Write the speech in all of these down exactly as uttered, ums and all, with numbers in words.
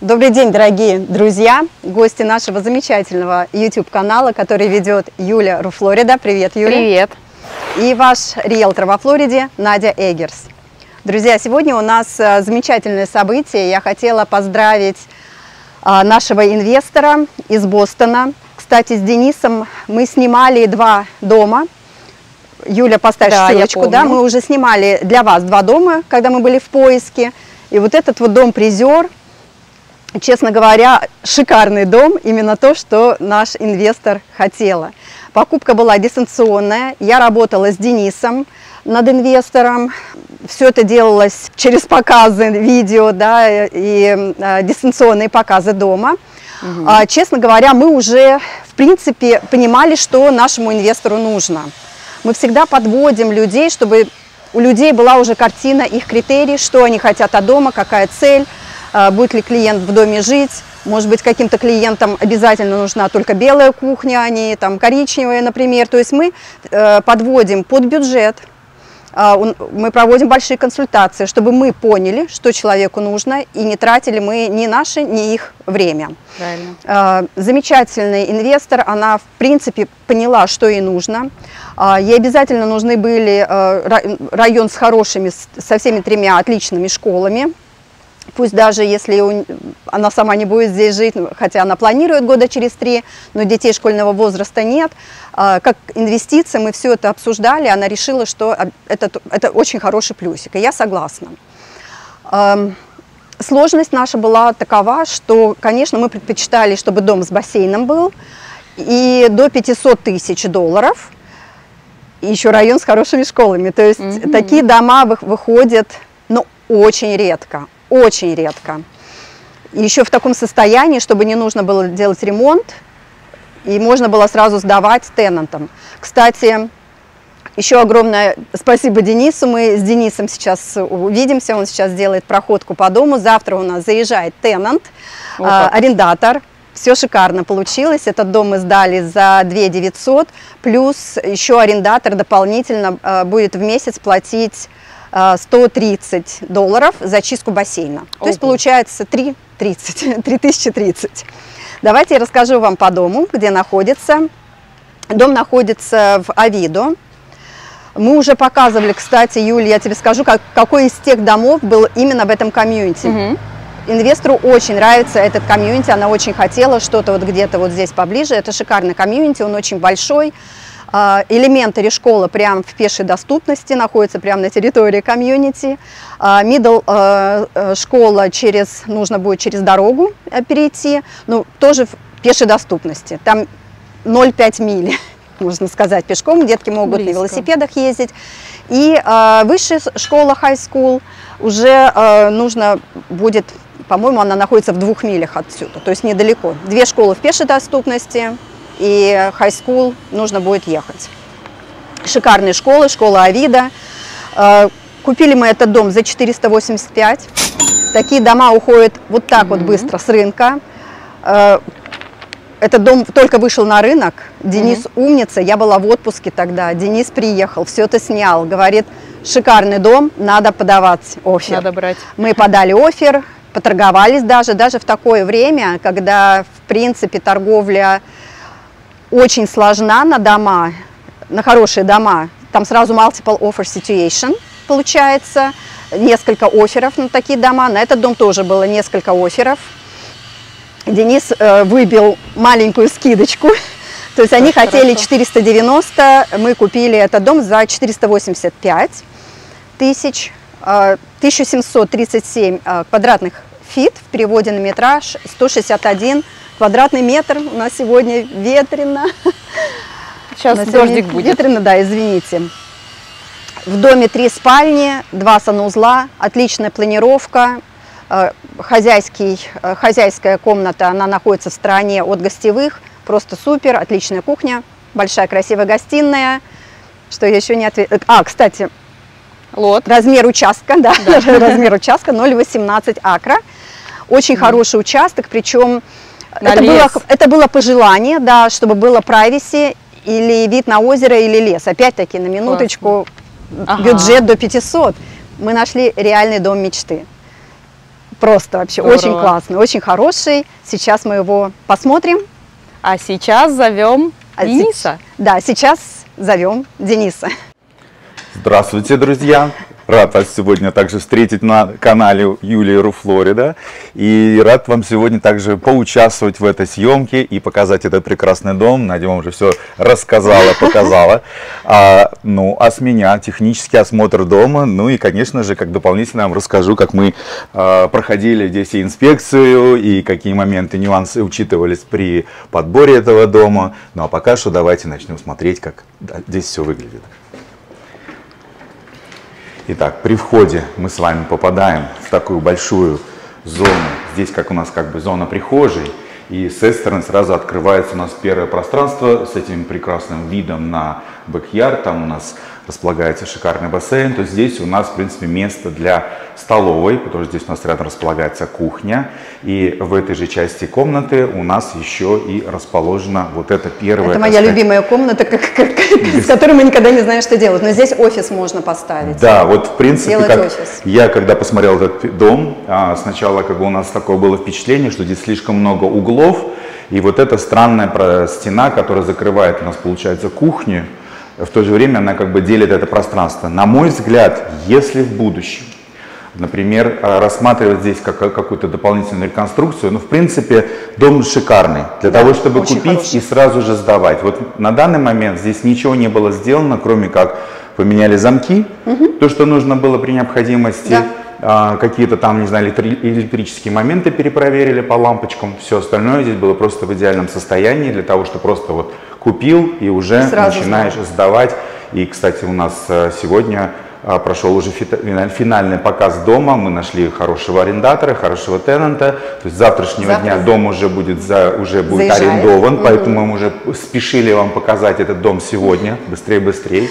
Добрый день, дорогие друзья, гости нашего замечательного YouTube-канала, который ведет Юля Руфлорида. Привет, Юля. Привет. И ваш риэлтор во Флориде Надя Эггерс. Друзья, сегодня у нас замечательное событие. Я хотела поздравить нашего инвестора из Бостона. Кстати, с Денисом мы снимали два дома. Юля, поставь да, ссылочку, да, мы уже снимали для вас два дома, когда мы были в поиске. И вот этот вот дом-призер, честно говоря, шикарный дом, именно то, что наш инвестор хотела. Покупка была дистанционная, я работала с Денисом над инвестором, все это делалось через показы видео, да, и э, дистанционные показы дома. Угу. А, честно говоря, мы уже, в принципе, понимали, что нашему инвестору нужно. Мы всегда подводим людей, чтобы у людей была уже картина, их критерий, что они хотят от дома, какая цель, будет ли клиент в доме жить, может быть, каким-то клиентам обязательно нужна только белая кухня, а не там коричневая, например. То есть мы подводим под бюджет, мы проводим большие консультации, чтобы мы поняли, что человеку нужно, и не тратили мы ни наше, ни их время. Правильно. Замечательный инвестор, она в принципе поняла, что ей нужно. Ей обязательно нужны были район с хорошими, со всеми тремя отличными школами. Пусть даже если она сама не будет здесь жить, хотя она планирует года через три, но детей школьного возраста нет. Как инвестиции мы все это обсуждали, она решила, что это, это очень хороший плюсик, и я согласна. Сложность наша была такова, что, конечно, мы предпочитали, чтобы дом с бассейном был, и до пятисот тысяч долларов, и еще район с хорошими школами. То есть mm-hmm. такие дома выходят, но очень редко. Очень редко. Еще в таком состоянии, чтобы не нужно было делать ремонт, и можно было сразу сдавать тенантам. Кстати, еще огромное спасибо Денису. Мы с Денисом сейчас увидимся, он сейчас делает проходку по дому. Завтра у нас заезжает тенант, э, арендатор. Все шикарно получилось. Этот дом мы сдали за две тысячи девятьсот, плюс еще арендатор дополнительно э, будет в месяц платить сто тридцать долларов за чистку бассейна. Ого. То есть получается три тысячи тридцать. Давайте я расскажу вам по дому, где находится. Дом находится в Овидо. Мы уже показывали, кстати, Юля, я тебе скажу, как, какой из тех домов был именно в этом комьюнити. Угу. Инвестору очень нравится этот комьюнити, она очень хотела что-то вот где-то вот здесь поближе. Это шикарный комьюнити, он очень большой. Элементари школа прямо в пешей доступности, находится прямо на территории комьюнити. Мидл школа через, нужно будет через дорогу перейти, но тоже в пешей доступности. Там ноль целых пять десятых мили, можно сказать, пешком. Детки могут Близко. на велосипедах ездить. И высшая школа, high school, уже нужно будет, по-моему, она находится в двух милях отсюда, то есть недалеко. Две школы в пешей доступности. И high school нужно будет ехать. Шикарные школы, школа Овидо. Купили мы этот дом за четыреста восемьдесят пять. Такие дома уходят вот так mm-hmm. вот быстро с рынка. Этот дом только вышел на рынок. Денис mm-hmm. умница, я была в отпуске тогда. Денис приехал, все это снял. Говорит, шикарный дом, надо подавать оффер. Надо брать. Мы подали оффер, поторговались даже. Даже в такое время, когда в принципе торговля очень сложна на дома, на хорошие дома. Там сразу multiple offer situation получается, несколько офферов на такие дома. На этот дом тоже было несколько офферов. Денис э, выбил маленькую скидочку, то есть они Хорошо. хотели четыреста девяносто, мы купили этот дом за четыреста восемьдесят пять тысяч, э, тысяча семьсот тридцать семь э, квадратных фит, в переводе на метраж сто шестьдесят один квадратный метр. У нас сегодня ветрено. Сейчас дождик будет. Ветрено, да, извините. В доме три спальни, два санузла, отличная планировка. Хозяйский, хозяйская комната, она находится в стороне от гостевых. Просто супер, отличная кухня, большая красивая гостиная. Что я еще не ответила? А, кстати, Лот. размер участка, да, да. размер участка ноль целых восемнадцать акра. Очень mm. хороший участок, причем Это было, это было пожелание, да, чтобы было privacy или вид на озеро или лес. Опять-таки, на минуточку, ага. бюджет до пятисот. Мы нашли реальный дом мечты. Просто вообще Здорово. очень классный, очень хороший. Сейчас мы его посмотрим. А сейчас зовем А Дениса. се- Да, сейчас зовем Дениса. Здравствуйте, друзья! Рад вас сегодня также встретить на канале Юлии Ру Флорида. И рад вам сегодня также поучаствовать в этой съемке и показать этот прекрасный дом. Надя вам уже все рассказала, показала. А, ну, а с меня технический осмотр дома. Ну и, конечно же, как дополнительно вам расскажу, как мы а, проходили здесь и инспекцию, и какие моменты, нюансы учитывались при подборе этого дома. Ну а пока что давайте начнем смотреть, как здесь все выглядит. Итак, при входе мы с вами попадаем в такую большую зону. Здесь как у нас как бы зона прихожей. И с этой стороны сразу открывается у нас первое пространство с этим прекрасным видом на бэк-ярд. Там у нас располагается шикарный бассейн. То есть здесь у нас, в принципе, место для столовой, потому что здесь у нас рядом располагается кухня. И в этой же части комнаты у нас еще и расположена вот эта первая... Это моя любимая комната, как, как, с которой мы никогда не знаем, что делать. Но здесь офис можно поставить. Да, вот в принципе, как офис. Я когда посмотрел этот дом, сначала как бы у нас такое было впечатление, что здесь слишком много углов. И вот эта странная стена, которая закрывает у нас, получается, кухню, в то же время она как бы делит это пространство. На мой взгляд, если в будущем, например, рассматривать здесь как, какую-то дополнительную реконструкцию, ну, в принципе, дом шикарный для да, того, чтобы очень купить хороший. и сразу же сдавать. Вот на данный момент здесь ничего не было сделано, кроме как поменяли замки, угу. то, что нужно было при необходимости. Да. А, какие-то там, не знаю, электрические моменты перепроверили по лампочкам. Все остальное здесь было просто в идеальном состоянии для того, что просто вот купил и уже и начинаешь знаю. сдавать. И, кстати, у нас сегодня а, прошел уже финальный показ дома. Мы нашли хорошего арендатора, хорошего тенанта. То есть с завтрашнего Завтра. дня дом уже будет, за, уже будет арендован. Угу. Поэтому мы уже спешили вам показать этот дом сегодня. Быстрее-быстрее.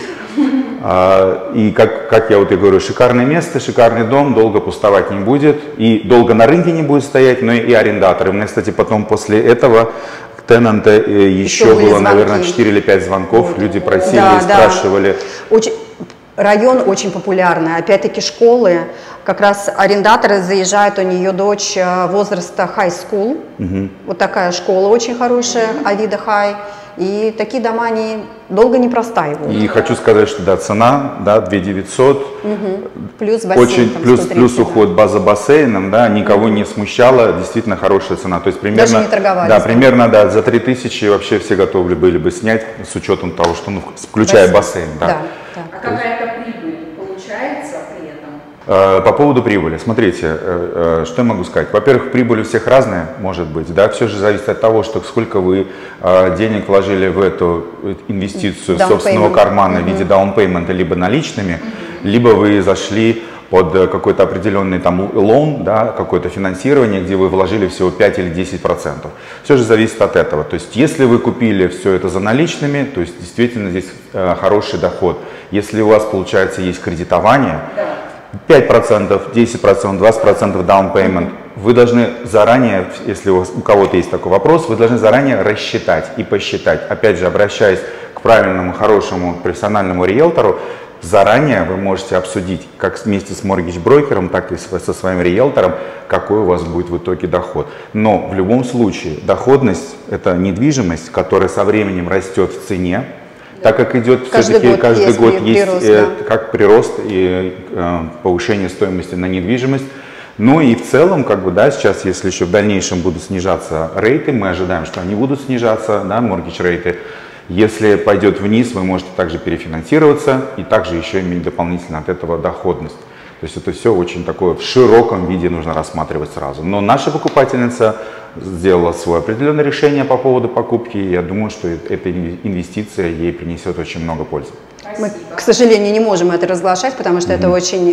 И как, как я вот и говорю, шикарное место, шикарный дом, долго пустовать не будет, и долго на рынке не будет стоять, но и арендаторы. У меня, кстати, потом после этого тенанта еще, еще было, звонки. наверное, четыре или пять звонков, вот. Люди просили, да, спрашивали. Да. Очень, район очень популярный, опять-таки школы, как раз арендаторы заезжают, у нее дочь возраста high school, угу. вот такая школа очень хорошая, Авида Хай. И такие дома, они долго не простаивают. И хочу сказать, что да, цена, да, две тысячи девятьсот, угу. плюс бассейн, очень, там, плюс, сто тридцать, плюс да. уход база бассейном, да, никого угу. не смущало, действительно хорошая цена. То есть примерно, даже не торговались. Да, примерно, да, за три тысячи вообще все готовы были бы снять, с учетом того, что, ну, включая бассейн. бассейн да. Да, да. А какая-то прибыль получается при этом? По поводу прибыли, смотрите, что я могу сказать. Во-первых, прибыль у всех разная, может быть, да, все же зависит от того, что сколько вы денег вложили в эту инвестицию down собственного payment. кармана mm-hmm. в виде даунпеймента, либо наличными, mm-hmm. либо вы зашли под какой-то определенный там лоун, да, какое-то финансирование, где вы вложили всего пять или десять процентов. Все же зависит от этого. То есть, если вы купили все это за наличными, то есть действительно здесь э, хороший доход. Если у вас, получается, есть кредитование, пять процентов, десять процентов, двадцать процентов down payment, вы должны заранее, если у, вас, у кого-то есть такой вопрос, вы должны заранее рассчитать и посчитать. Опять же, обращаясь к правильному, хорошему, профессиональному риэлтору, заранее вы можете обсудить как вместе с моргидж-брокером, так и со своим риэлтором, какой у вас будет в итоге доход. Но в любом случае доходность – это недвижимость, которая со временем растет в цене. Так как идет все-таки каждый год есть прирост, э, да. как прирост и э, повышение стоимости на недвижимость. Ну и в целом, как бы, да, сейчас, если еще в дальнейшем будут снижаться рейты, мы ожидаем, что они будут снижаться, да, mortgage рейты. Если пойдет вниз, вы можете также перефинансироваться и также еще иметь дополнительно от этого доходность. То есть это все очень такое в широком виде нужно рассматривать сразу. Но наша покупательница сделала свое определенное решение по поводу покупки. И я думаю, что эта инвестиция ей принесет очень много пользы. Мы, к сожалению, не можем это разглашать, потому что mm-hmm. это очень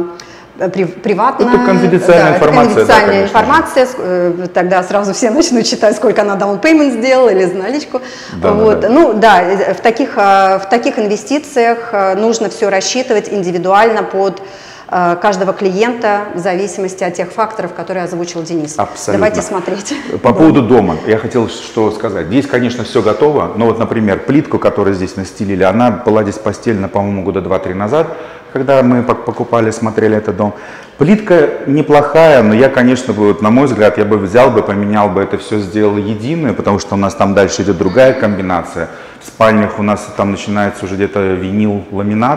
а, при, приватно. Это конфиденциальная да, информация. Это конфиденциальная да, информация. Же. Тогда сразу все начнут читать, сколько она down payment сделала или за наличку. Да, вот. да, да. Ну да, в таких, в таких инвестициях нужно все рассчитывать индивидуально под каждого клиента в зависимости от тех факторов, которые озвучил Денис. Абсолютно. Давайте смотреть. По поводу дома, я хотел что сказать. Здесь, конечно, все готово, но вот, например, плитку, которую здесь настелили, она была здесь постелена, по-моему, года два-три назад, когда мы покупали, смотрели этот дом. В Плитка неплохая, но я, конечно, бы, вот, на мой взгляд, я бы взял бы, поменял бы это все, сделал единое, потому что у нас там дальше идет другая комбинация. В спальнях у нас там начинается уже где-то винил-ламинат.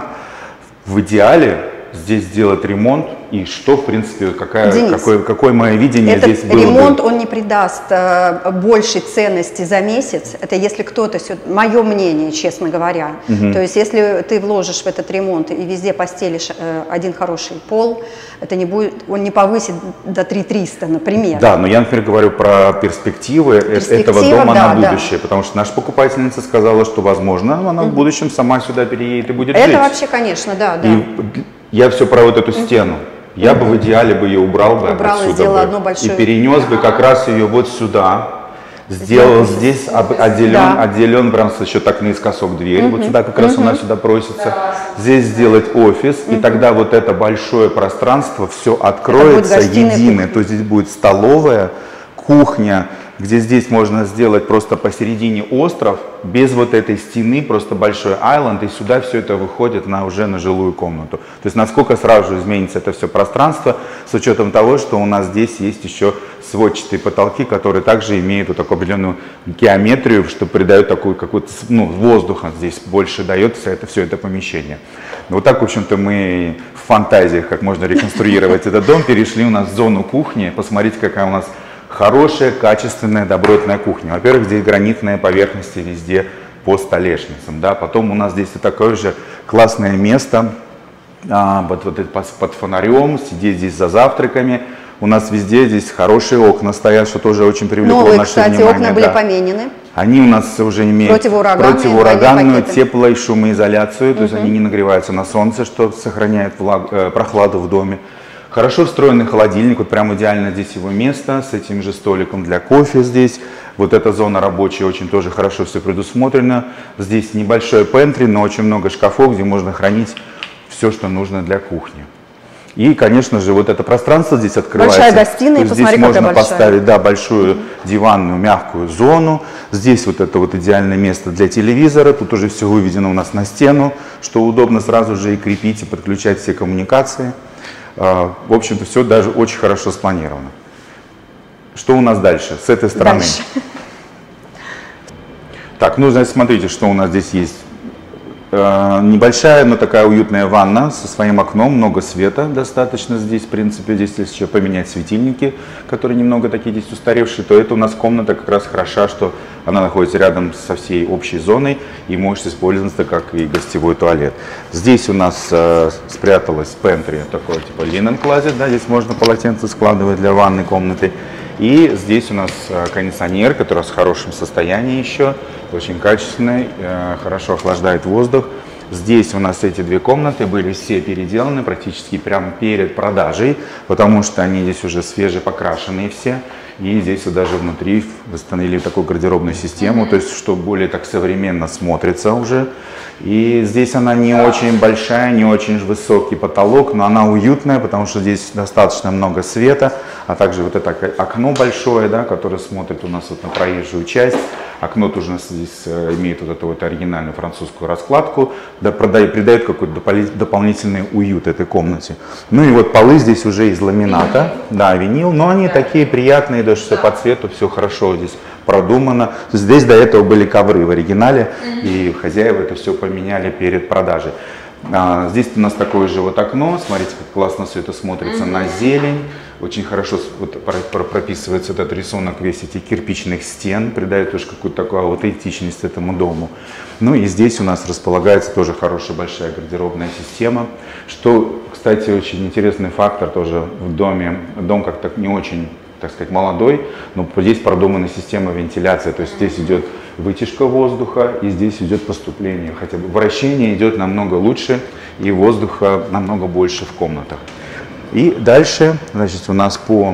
В идеале здесь сделать ремонт, и что, в принципе, какая, какое, какое мое видение этот здесь было ремонт, бы. Он не придаст э, большей ценности за месяц. Это если кто-то, мое мнение, честно говоря. Угу. То есть если ты вложишь в этот ремонт и везде постелишь э, один хороший пол, это не будет, он не повысит до три тысячи триста, например. Да, но я, например, говорю про перспективы Перспектива, этого дома да, на будущее, да. потому что наша покупательница сказала, что, возможно, она угу. в будущем сама сюда переедет и будет это жить. Это вообще, конечно, да. да. И я все про вот эту стену. Я бы в идеале бы ее убрал бы Убрал отсюда и сделал бы, одну большую. И перенес бы как раз ее вот сюда. Сделал Здесь, здесь отделен, да. отделен прям еще так наискосок дверь. Угу. Вот сюда как раз угу. она сюда просится. Да. Здесь сделать офис. Угу. И тогда вот это большое пространство все откроется единое. То есть здесь будет столовая, кухня, где здесь можно сделать просто посередине остров, без вот этой стены, просто большой айленд, и сюда все это выходит на, уже на жилую комнату. То есть насколько сразу же изменится это все пространство, с учетом того, что у нас здесь есть еще сводчатые потолки, которые также имеют вот такую определенную геометрию, что придают такую какую-то, ну, воздуха здесь больше дается это все это помещение. Вот так, в общем-то, мы в фантазиях, как можно реконструировать этот дом, перешли у нас в зону кухни. Посмотрите, какая у нас хорошая, качественная, добротная кухня. Во-первых, здесь гранитные поверхности везде по столешницам. Да? Потом у нас здесь и такое же классное место а, вот, вот, под, под фонарем, сидеть здесь за завтраками. У нас везде здесь хорошие окна стоят, что тоже очень привлекло Новые, наше кстати, внимание. окна были да. поменены. Они у нас уже имеют противоураганную, противоураганную тепло- и шумоизоляцию, угу. то есть они не нагреваются на солнце, что сохраняет влаг, э, прохладу в доме. Хорошо встроенный холодильник, вот прям идеально здесь его место, с этим же столиком для кофе здесь. Вот эта зона рабочая очень тоже хорошо все предусмотрено. Здесь небольшой пентри, но очень много шкафов, где можно хранить все, что нужно для кухни. И, конечно же, вот это пространство здесь открывается. Большая гостиная, посмотри, здесь можно какая поставить, да, большую диванную мягкую зону. Здесь вот это вот идеальное место для телевизора. Тут уже все выведено у нас на стену, что удобно сразу же и крепить, и подключать все коммуникации. В общем-то, все даже очень хорошо спланировано. Что у нас дальше, с этой стороны? Дальше. Так, ну, значит, смотрите, что у нас здесь есть. Небольшая, но такая уютная ванна со своим окном, много света достаточно здесь, в принципе. Здесь, если еще поменять светильники, которые немного такие здесь устаревшие, то это у нас комната как раз хороша, что она находится рядом со всей общей зоной и может использоваться как и гостевой туалет. Здесь у нас э, спряталась пентри, такой типа linen closet, да, здесь можно полотенце складывать для ванной комнаты. И здесь у нас кондиционер, который в хорошем состоянии еще, очень качественный, хорошо охлаждает воздух. Здесь у нас эти две комнаты были все переделаны практически прямо перед продажей, потому что они здесь уже свежепокрашенные все. И здесь вот даже внутри восстановили такую гардеробную систему, то есть что более так современно смотрится уже. И здесь она не очень большая, не очень высокий потолок, но она уютная, потому что здесь достаточно много света, а также вот это окно большое, да, которое смотрит у нас вот на проезжую часть. Окно тоже у нас здесь имеет вот эту вот оригинальную французскую раскладку, да, придает какой-то дополнительный уют этой комнате. Ну и вот полы здесь уже из ламината, да, винил, но они такие приятные, даже все по цвету, все хорошо здесь продумано. Здесь до этого были ковры в оригинале, и хозяева это все поменяли перед продажей. А, здесь у нас такое же вот окно, смотрите, как классно все это смотрится mm-hmm. на зелень. Очень хорошо вот прописывается этот рисунок весь этих кирпичных стен, придает тоже какую-то такую аутентичность этому дому. Ну и здесь у нас располагается тоже хорошая большая гардеробная система, что, кстати, очень интересный фактор тоже в доме. Дом как-то не очень, так сказать, молодой, но здесь продумана система вентиляции, то есть здесь идет вытяжка воздуха и здесь идет поступление, хотя бы вращение идет намного лучше и воздуха намного больше в комнатах. И дальше, значит, у нас по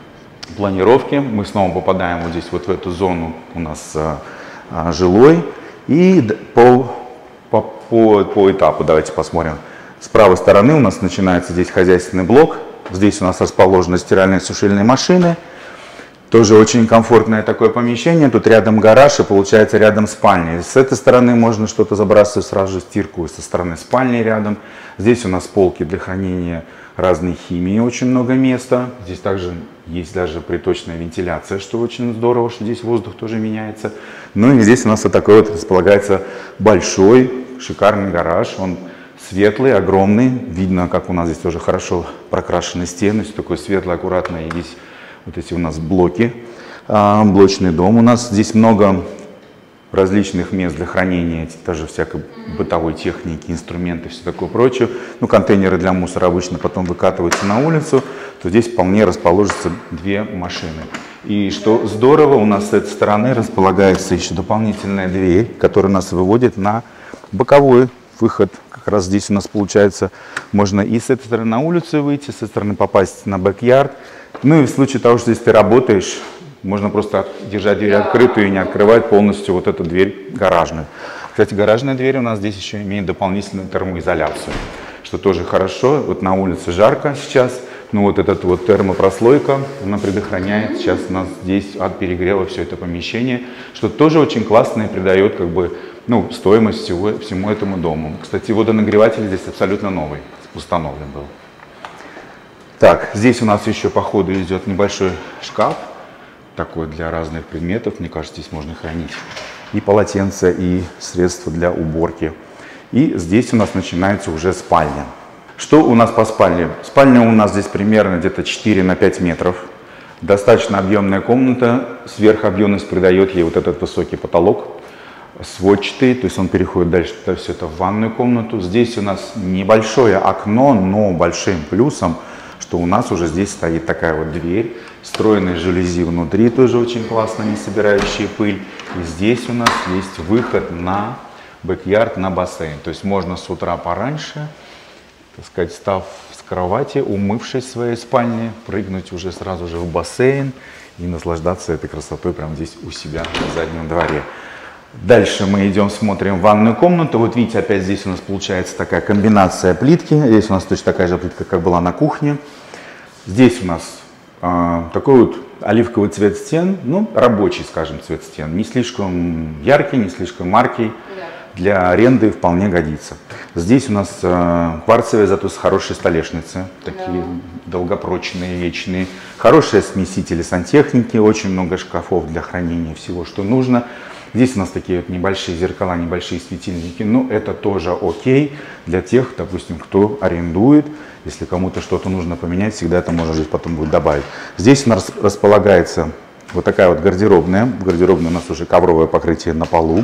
планировке мы снова попадаем вот здесь вот в эту зону у нас а, а, жилой и по, по, по, по этапу давайте посмотрим. С правой стороны у нас начинается здесь хозяйственный блок. Здесь у нас расположены стиральные и сушильные машины. Тоже очень комфортное такое помещение. Тут рядом гараж и получается рядом спальня. С этой стороны можно что-то забрасывать, сразу же стирку, со стороны спальни рядом. Здесь у нас полки для хранения разной химии, очень много места. Здесь также есть даже приточная вентиляция, что очень здорово, что здесь воздух тоже меняется. Ну и здесь у нас вот такой вот располагается большой, шикарный гараж. Он светлый, огромный. Видно, как у нас здесь тоже хорошо прокрашены стены. Все такое светлое, аккуратное. И здесь вот эти у нас блоки, блочный дом. У нас здесь много различных мест для хранения, даже всякой бытовой техники, инструменты, все такое прочее. Ну, контейнеры для мусора обычно потом выкатываются на улицу, то здесь вполне расположатся две машины. И что здорово, у нас с этой стороны располагается еще дополнительная дверь, которая нас выводит на боковой выход. Как раз здесь у нас получается, можно и с этой стороны на улицу выйти, с этой стороны попасть на бэк-ярд. Ну и в случае того, что если ты работаешь, можно просто держать дверь открытую и не открывать полностью вот эту дверь гаражную. Кстати, гаражная дверь у нас здесь еще имеет дополнительную термоизоляцию, что тоже хорошо. Вот на улице жарко сейчас, но вот эта вот термопрослойка, она предохраняет сейчас нас здесь от перегрева все это помещение, что тоже очень классно и придает как бы, ну, стоимость всего, всему этому дому. Кстати, водонагреватель здесь абсолютно новый, установлен был. Так, здесь у нас еще по ходу идет небольшой шкаф, такой для разных предметов. Мне кажется, здесь можно хранить и полотенца, и средства для уборки. И здесь у нас начинается уже спальня. Что у нас по спальне? Спальня у нас здесь примерно где-то четыре на пять метров. Достаточно объемная комната. Сверхобъемность придает ей вот этот высокий потолок, сводчатый, то есть он переходит дальше все это в ванную комнату. Здесь у нас небольшое окно, но большим плюсом, что у нас уже здесь стоит такая вот дверь, встроенные жалюзи внутри, тоже очень классно, не собирающие пыль. И здесь у нас есть выход на бэк-ярд, на бассейн. То есть можно с утра пораньше, так сказать, встав с кровати, умывшись в своей спальне, прыгнуть уже сразу же в бассейн и наслаждаться этой красотой прямо здесь у себя на заднем дворе. Дальше мы идем, смотрим ванную комнату. Вот видите, опять здесь у нас получается такая комбинация плитки. Здесь у нас точно такая же плитка, как была на кухне. Здесь у нас э, такой вот оливковый цвет стен, ну, рабочий, скажем, цвет стен. Не слишком яркий, не слишком маркий. Для аренды вполне годится. Здесь у нас э, кварцевые, зато с хорошей столешницы. Такие долгопрочные, вечные. Хорошие смесители сантехники. Очень много шкафов для хранения всего, что нужно. Здесь у нас такие вот небольшие зеркала, небольшие светильники, но это тоже окей для тех, допустим, кто арендует. Если кому-то что-то нужно поменять, всегда это можно здесь потом будет добавить. Здесь у нас располагается вот такая вот гардеробная. В гардеробной у нас уже ковровое покрытие на полу.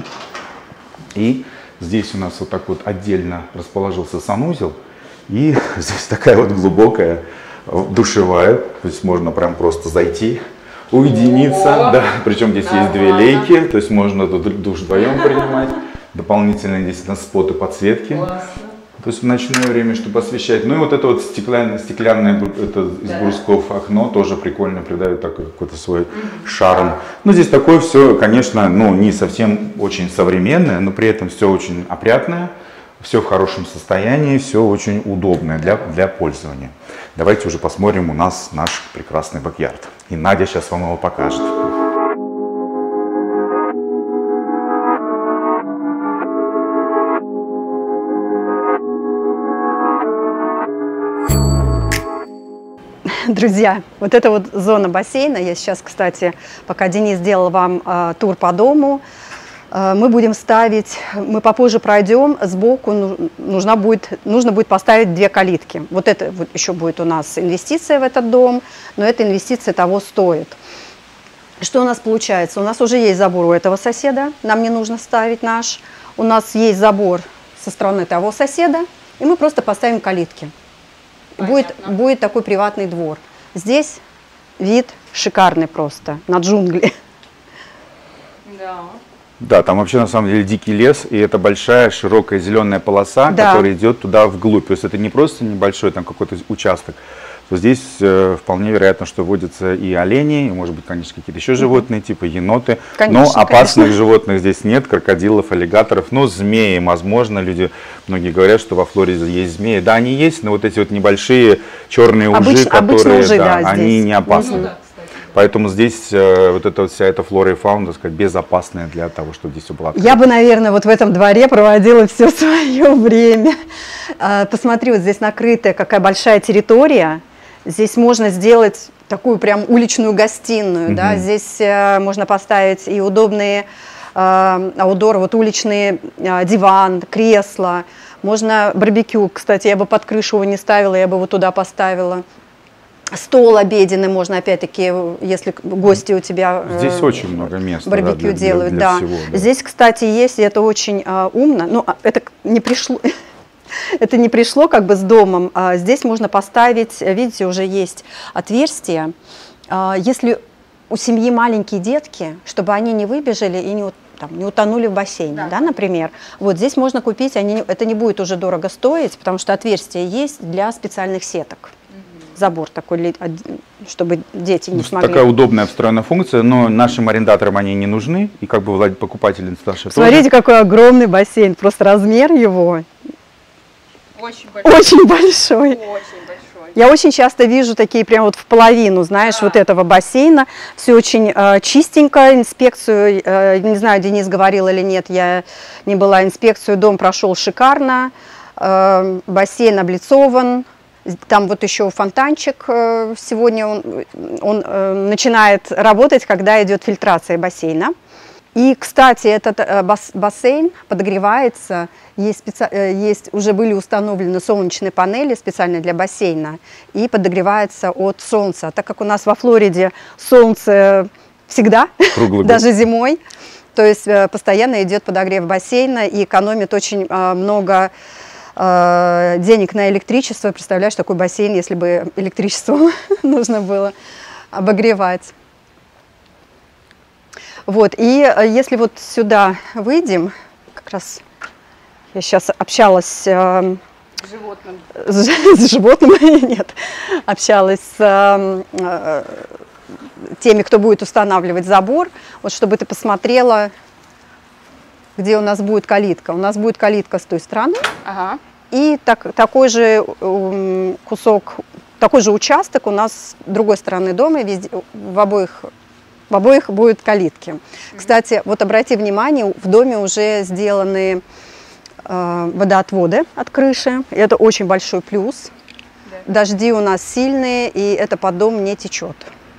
И здесь у нас вот так вот отдельно расположился санузел. И здесь такая вот глубокая душевая, то есть можно прям просто зайти, уединиться, да, причем здесь есть две лейки, то есть можно тут душ вдвоем принимать, дополнительно здесь у нас споты подсветки, классно. То есть в ночное время, чтобы освещать. Ну и вот это вот стеклянное, стеклянное это из да. брусков окно тоже прикольно, придает такой какой-то свой mm-hmm. шарм. Ну здесь такое все, конечно, ну не совсем очень современное, но при этом все очень опрятное, все в хорошем состоянии, все очень удобное для, для пользования. Давайте уже посмотрим у нас наш прекрасный бэк-ярд. И Надя сейчас вам его покажет. Друзья, вот эта вот зона бассейна, я сейчас, кстати, пока Денис сделал вам э, тур по дому, э, мы будем ставить, мы попозже пройдем, сбоку нужно будет, нужно будет поставить две калитки. Вот это вот еще будет у нас инвестиция в этот дом, но эта инвестиция того стоит. Что у нас получается? У нас уже есть забор у этого соседа, нам не нужно ставить наш. У нас есть забор со стороны того соседа, и мы просто поставим калитки. Будет, будет такой приватный двор. Здесь вид шикарный просто, на джунгли. Да. Да, там вообще на самом деле дикий лес, и это большая широкая зеленая полоса, да. которая идет туда вглубь. То есть это не просто небольшой там какой-то участок. То здесь э, вполне вероятно, что водятся и олени, и, может быть, конечно, какие-то еще животные, типа еноты. Конечно, но опасных конечно. животных здесь нет, крокодилов, аллигаторов, но змеи, возможно, люди, многие говорят, что во Флориде есть змеи. Да, они есть, но вот эти вот небольшие черные ужи, Обычно, которые, ужи, да, да, они не опасны. Ну, да, Поэтому здесь э, вот эта вот вся эта флора и фауна, так сказать, безопасная для того, чтобы здесь была. Я бы, наверное, вот в этом дворе проводила все свое время. Посмотри, вот здесь накрытая какая большая территория. Здесь можно сделать такую прям уличную гостиную, mm-hmm. да. Здесь э, можно поставить и удобные э, аудор, вот уличный э, диван, кресло. Можно барбекю, кстати, я бы под крышу его не ставила, я бы его туда поставила. Стол обеденный можно, опять-таки, если гости у тебя здесь э, очень много места, барбекю да, для, делают, для, для да. всего, да. Здесь, кстати, есть, и это очень э, умно, но это не пришло, это не пришло как бы с домом. А здесь можно поставить, видите, уже есть отверстие. А, если у семьи маленькие детки, чтобы они не выбежали и не там, не утонули в бассейне, да. Да, например. Вот здесь можно купить, они, это не будет уже дорого стоить, потому что отверстие есть для специальных сеток. Забор такой, чтобы дети не ну, смогли. Такая удобная встроенная функция, но нашим арендаторам они не нужны, и как бы покупатели наши Смотрите, тоже. какой огромный бассейн, просто размер его. Очень большой. Очень большой. Очень большой. Я очень часто вижу такие прям вот в половину, знаешь, да. Вот этого бассейна. Все очень э, чистенько, инспекцию, э, не знаю, Денис говорил или нет, я не была, инспекцию, дом прошел шикарно, э, бассейн облицован. Там вот еще фонтанчик, сегодня он, он начинает работать, когда идет фильтрация бассейна. И, кстати, этот бассейн подогревается, есть, специ... есть уже были установлены солнечные панели специально для бассейна, и подогревается от солнца. Так как у нас во Флориде солнце всегда, даже зимой, то есть постоянно идет подогрев бассейна и экономит очень много денег на электричество. Представляешь, такой бассейн, если бы электричество нужно было обогревать. Вот, и если вот сюда выйдем, как раз я сейчас общалась э, с животным, с, с животным, нет, общалась с э, теми, кто будет устанавливать забор, вот чтобы ты посмотрела, где у нас будет калитка. У нас будет калитка с той стороны, ага. И так, такой же um, кусок, такой же участок у нас с другой стороны дома, везде, в, обоих, в обоих будут калитки. Mm-hmm. Кстати, вот обрати внимание, в доме уже сделаны э, водоотводы от крыши, и это очень большой плюс. Yeah. Дожди у нас сильные, и это под дом не течет.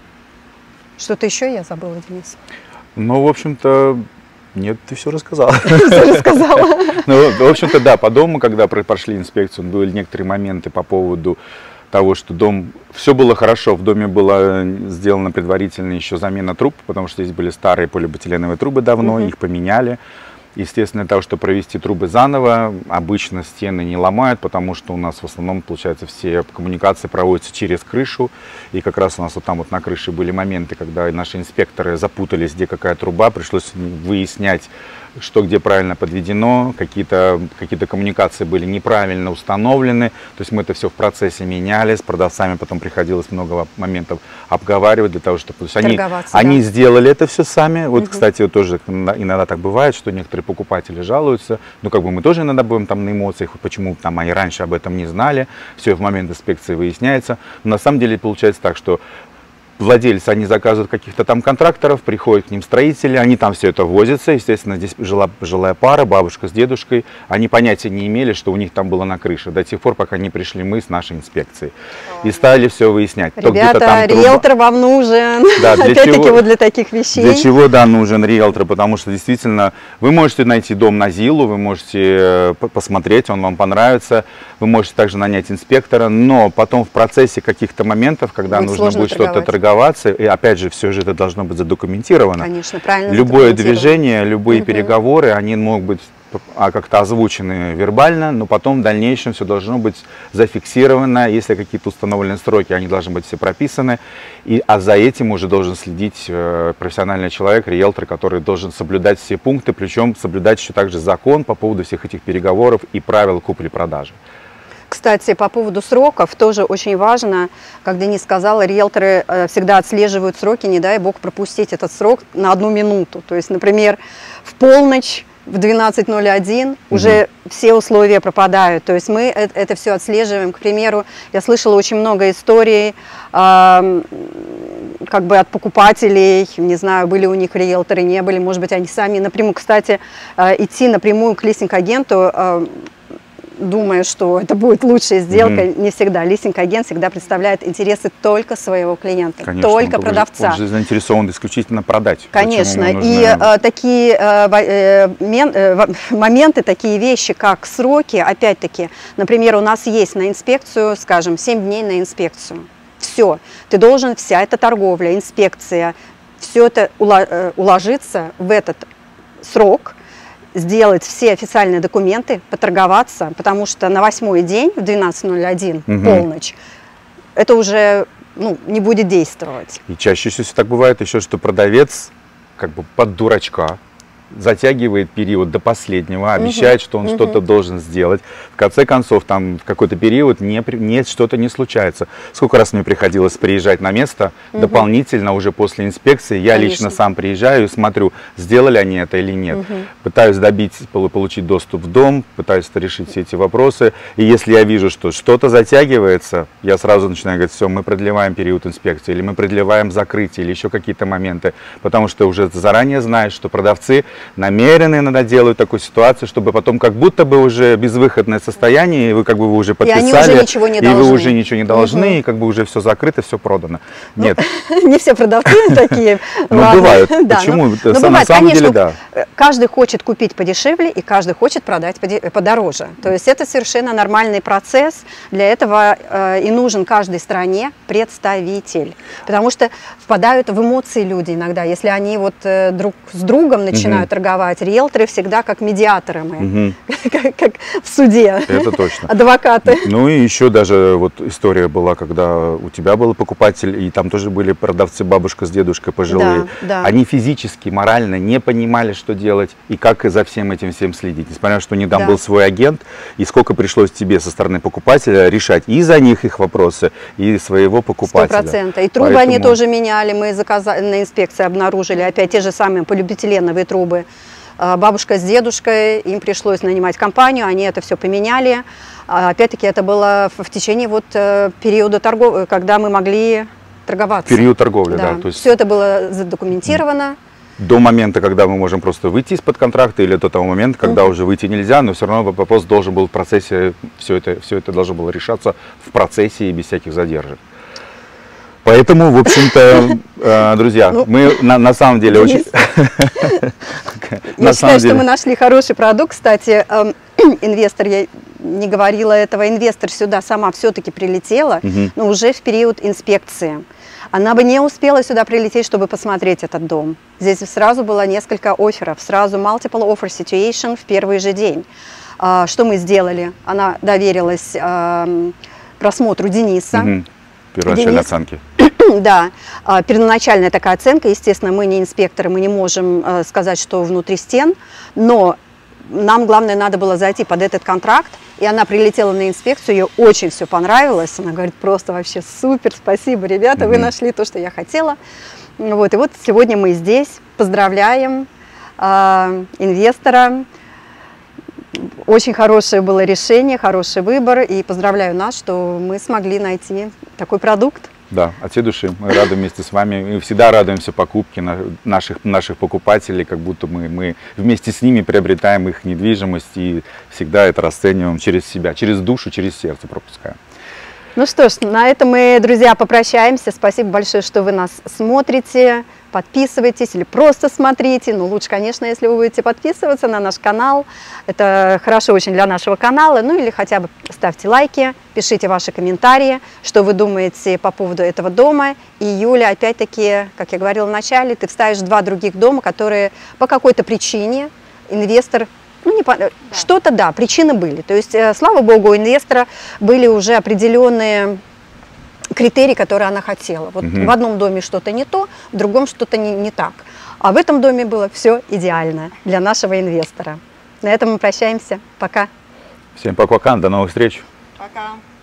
Что-то еще я забыла, Денис? Ну, в общем-то... Нет, ты все рассказала. Все рассказала. Ну, в общем-то, да, по дому, когда прошли инспекцию, были некоторые моменты по поводу того, что дом... Все было хорошо, в доме была сделана предварительно еще замена труб, потому что здесь были старые полипропиленовые трубы давно, их поменяли. Естественно, для того, чтобы провести трубы заново, обычно стены не ломают, потому что у нас в основном, получается, все коммуникации проводятся через крышу. И как раз у нас вот там вот на крыше были моменты, когда наши инспекторы запутались, где какая труба, пришлось выяснять, что где правильно подведено, какие-то какие-то коммуникации были неправильно установлены. То есть мы это все в процессе меняли, с продавцами потом приходилось много моментов обговаривать для того, чтобы... Они, да. они сделали это все сами. Вот, угу. Кстати, вот тоже иногда так бывает, что некоторые покупатели жалуются. Ну, как бы мы тоже иногда будем там на эмоциях, почему там они раньше об этом не знали. Все в момент инспекции выясняется. Но на самом деле получается так, что владельцы, они заказывают каких-то там контракторов, приходят к ним строители, они там все это возятся. Естественно, здесь жила пожилая пара, бабушка с дедушкой. Они понятия не имели, что у них там было на крыше, до тех пор, пока не пришли мы с нашей инспекцией. И стали все выяснять. Ребята, там риэлтор труба... вам нужен. Да, опять-таки вот для таких вещей. Для чего, да, нужен риэлтор? Потому что действительно вы можете найти дом на Зиллу, вы можете посмотреть, он вам понравится. Вы можете также нанять инспектора, но потом в процессе каких-то моментов, когда будет нужно будет что-то торговаться, и опять же, все же это должно быть задокументировано. Конечно, правильно. Любое движение, любые угу. переговоры, они могут быть как-то озвучены вербально, но потом в дальнейшем все должно быть зафиксировано. Если какие-то установленные сроки, они должны быть все прописаны. И, а за этим уже должен следить э, профессиональный человек, риэлтор, который должен соблюдать все пункты, причем соблюдать еще также закон по поводу всех этих переговоров и правил купли-продажи. Кстати, по поводу сроков тоже очень важно, как Денис сказала, риэлторы всегда отслеживают сроки, не дай бог пропустить этот срок на одну минуту. То есть, например, в полночь в двенадцать ноль один угу. уже все условия пропадают. То есть мы это, это все отслеживаем. К примеру, я слышала очень много историй, э, как бы от покупателей, не знаю, были у них риэлторы, не были, может быть, они сами напрямую. Кстати, э, идти напрямую к листинг-агенту, э, думая, что это будет лучшая сделка, mm-hmm. не всегда. Листинг-агент всегда представляет интересы только своего клиента, конечно, только он, продавца. Он же заинтересован исключительно продать. Конечно. Нужно... И э, такие э, мен, э, моменты, такие вещи, как сроки, опять-таки, например, у нас есть на инспекцию, скажем, семь дней на инспекцию. Все. Ты должен, вся эта торговля, инспекция, все это уложиться в этот срок, сделать все официальные документы, поторговаться, потому что на восьмой день в двенадцать ноль один, угу. полночь, это уже ну, не будет действовать. И чаще всего так бывает еще, что продавец как бы под дурачка затягивает период до последнего, обещает, угу. что он угу. что-то должен сделать. В конце концов, там в какой-то период не, не, что-то не случается. Сколько раз мне приходилось приезжать на место угу. дополнительно, уже после инспекции. Я Конечно. лично сам приезжаю и смотрю, сделали они это или нет. Угу. Пытаюсь добить, получить доступ в дом, пытаюсь решить все эти вопросы. И если я вижу, что что-то затягивается, я сразу начинаю говорить, все, мы продлеваем период инспекции, или мы продлеваем закрытие, или еще какие-то моменты. Потому что уже заранее знаешь, что продавцы намеренно иногда делают такую ситуацию, чтобы потом как будто бы уже безвыходное состояние, и вы как бы вы уже подписали, и, они уже ничего не и должны. вы уже ничего не должны, угу. и как бы уже все закрыто, все продано. Нет. Не все продавцы такие. Ну, бывают. Почему? На самом деле, да. Каждый хочет купить подешевле, и каждый хочет продать подороже. То есть это совершенно нормальный процесс. Для этого и нужен каждой стране представитель. Потому что впадают в эмоции люди иногда. Если они вот друг с другом начинают торговать, риэлторы всегда как медиаторы мы, угу. как, как в суде. Это точно. Адвокаты. Ну и еще даже вот история была, когда у тебя был покупатель, и там тоже были продавцы, бабушка с дедушкой пожилые. Да, да. Они физически, морально не понимали, что делать и как за всем этим всем следить. Несмотря на то, что не там да. был свой агент, и сколько пришлось тебе со стороны покупателя решать и за них их вопросы, и своего покупателя. Сто процентов. И трубы Поэтому... они тоже меняли, мы заказали, на инспекции обнаружили опять те же самые полиэтиленовые трубы. Бабушка с дедушкой, им пришлось нанимать компанию, они это все поменяли. Опять-таки это было в течение вот периода торговли, когда мы могли торговаться. Период торговли, да. да. То есть... Все это было задокументировано. До момента, когда мы можем просто выйти из-под контракта, или до того момента, когда mm-hmm. уже выйти нельзя, но все равно вопрос должен был в процессе, все это, все это должно было решаться в процессе и без всяких задержек. Поэтому, в общем-то, друзья, ну, мы на, на самом деле очень... Я считаю, что мы нашли хороший продукт. Кстати, инвестор, я не говорила этого, инвестор сюда сама все-таки прилетела, но уже в период инспекции. Она бы не успела сюда прилететь, чтобы посмотреть этот дом. Здесь сразу было несколько офферов, сразу multiple offer situation в первый же день. Что мы сделали? Она доверилась просмотру Дениса. Первоначальной Денис... оценки. Да, первоначальная такая оценка, естественно, мы не инспекторы, мы не можем сказать, что внутри стен, но нам, главное, надо было зайти под этот контракт, и она прилетела на инспекцию, ей очень все понравилось, она говорит, просто вообще супер, спасибо, ребята, mm-hmm. вы нашли то, что я хотела. Вот, и вот сегодня мы здесь, поздравляем э, инвестора. Очень хорошее было решение, хороший выбор, и поздравляю нас, что мы смогли найти такой продукт. Да, от всей души мы рады вместе с вами, мы всегда радуемся покупке наших, наших покупателей, как будто мы, мы вместе с ними приобретаем их недвижимость и всегда это расцениваем через себя, через душу, через сердце пропускаем. Ну что ж, на этом мы, друзья, попрощаемся. Спасибо большое, что вы нас смотрите. Подписывайтесь или просто смотрите. Но лучше, конечно, если вы будете подписываться на наш канал. Это хорошо очень для нашего канала. Ну или хотя бы ставьте лайки, пишите ваши комментарии, что вы думаете по поводу этого дома. И, Юля, опять-таки, как я говорила в начале, ты вставишь два других дома, которые по какой-то причине инвестор... Ну, да. Что-то, да, причины были. То есть, э, слава богу, у инвестора были уже определенные критерии, которые она хотела. Вот угу. в одном доме что-то не то, в другом что-то не, не так. А в этом доме было все идеально для нашего инвестора. На этом мы прощаемся. Пока. Всем пока, до новых встреч. Пока.